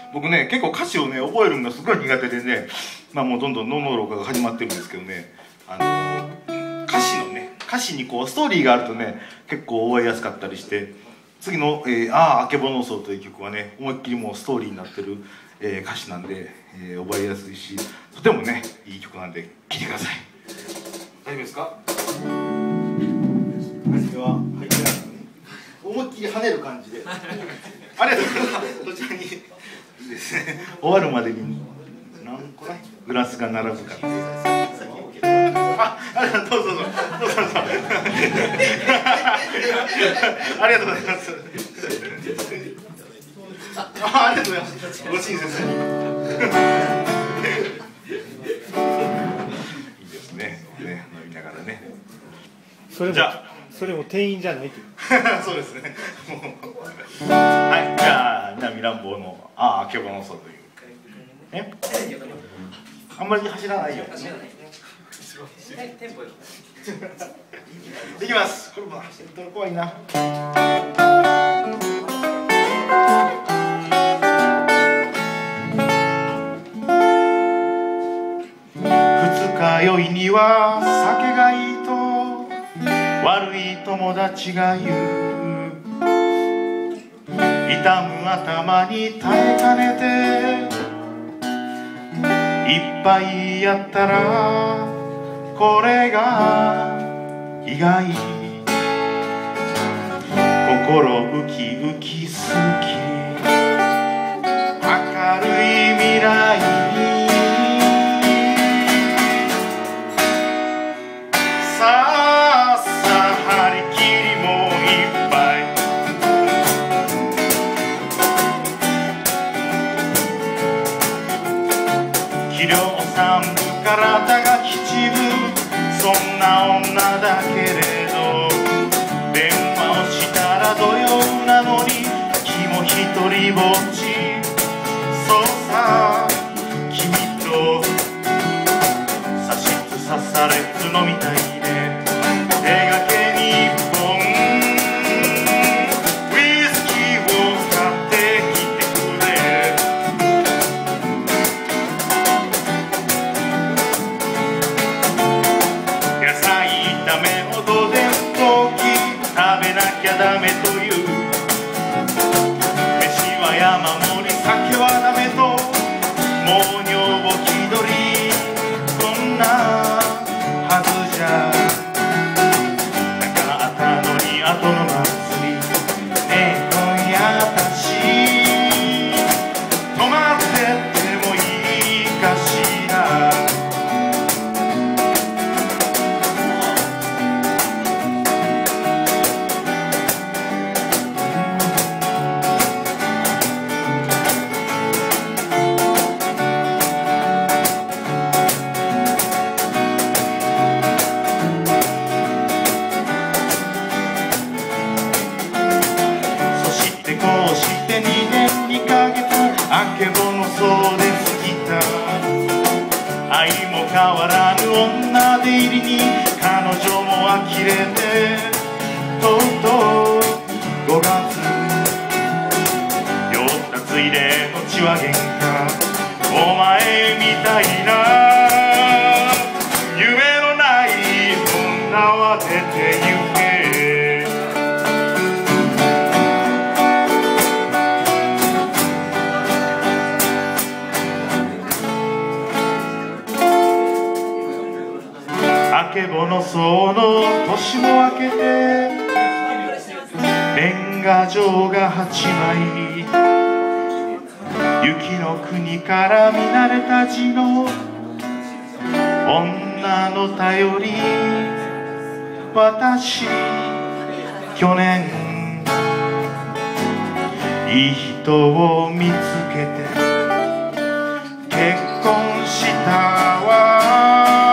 僕ね結構歌詞をね覚えるのがすごい苦手でね、まあもうどんどん脳の老化が始まってるんですけどね、歌詞にこうストーリーがあるとね結構覚えやすかったりして、次の「あああけぼの荘」という曲はね思いっきりもうストーリーになってる、歌詞なんで、覚えやすいし、とてもねいい曲なんで聴いてください。大丈夫ですか？味は入ってないのに思いっきり跳ねる感じでありがとうございます。こちらにいいですね、終わるまでに何個ねグラスが並ぶかってどうぞどうぞありがとうございます。ありがとうございます。ご親切にいいですね、飲みながらね。 それも店員じゃないというそうですね。はい、じゃあ南乱暴のあけぼの荘というあんまり走らないよ。いきます。これも走ったら怖いな。二日酔いには酒がいいと悪い友達が言う。痛む頭に耐えかねていっぱいやったらこれが意外。心ウキウキ好き明るい未来にさあさあ張り切りもいっぱい器量さん体がきちぶそんな女だけれど電話をしたら土曜なのに君も一人ぼっち。そうさ君と差しつさされつのみたいね。手がけに一本ウイスキーを買ってきてくれ。野菜炒めをどでんとき食べなきゃダメという。飯は山盛り酒はダメともう女房気取り。こんなはずじゃなかったのに後の祭りねえ今夜私泊まってってもいいかしら。あけぼの荘で過ぎた愛も変わらぬ女出入りに彼女も呆れてとうとう5月酔ったついでの血は喧嘩。お前みたいな夢のない女は出て行け。あけぼの荘の年も明けて年賀状が8枚雪の国から見慣れた字の女の頼り。私去年いい人を見つけて結婚したわ。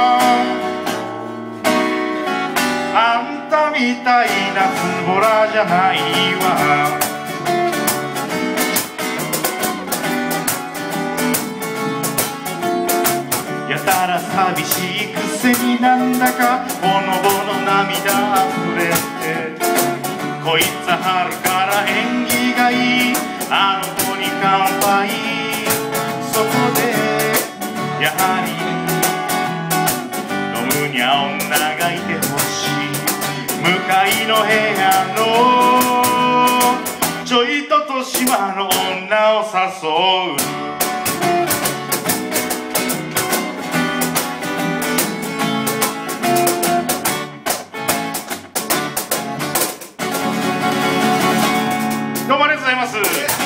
あんたみたいなズボラじゃないわ。やたら寂しいくせになんだかほのぼの涙あふれて、こいつ春から縁起がいいあの子に乾杯。そこでやはり飲むにゃ女がいてほしい。向かいの部屋のちょいと年間の女を誘う。どうもありがとうございます。